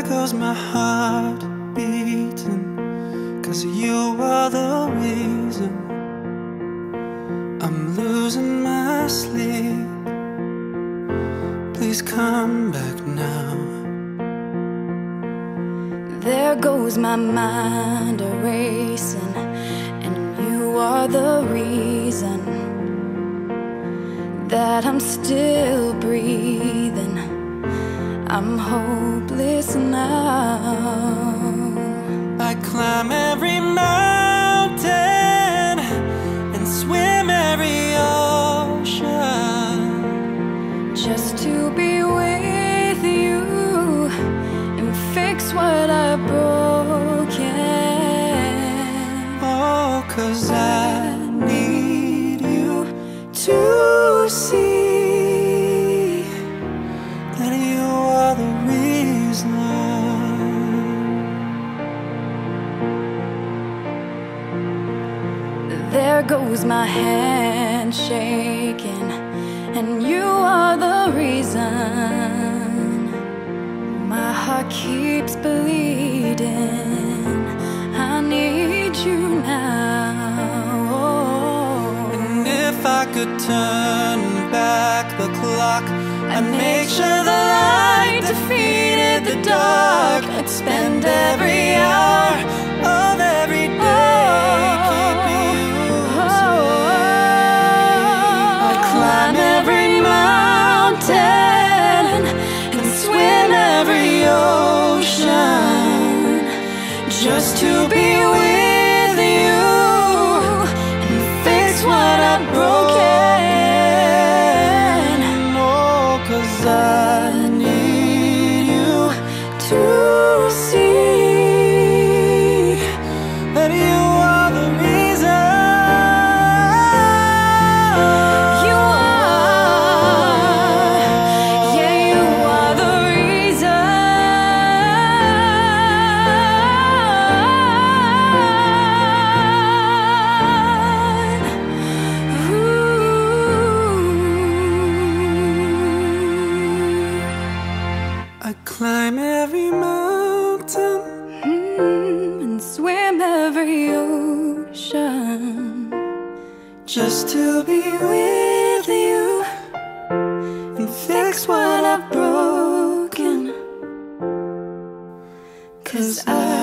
goes my heart beating, 'cause you are the reason I'm losing my sleep. Please come back now. There goes my mind erasing, and you are the reason that I'm still breathing. I'm hopeless now. I climb every mountain and swim every ocean just to be with you and fix what I've broken. Oh, 'cause I need you to see that you are the reason. There goes my hand shaking, and you are the reason my heart keeps bleeding. I need you now. And if I could turn back the clock, I'd make sure the light defeated the dark. I'd spend every hour of every day keeping you safe. I'd climb every mountain and swim every ocean just to be with you and fix what I've broken. Oh, 'cause I need you to see that you are the reason. You are, yeah, you are the reason. I climb every mountain And swim every ocean just to be with you and fix what I've broken. 'Cause I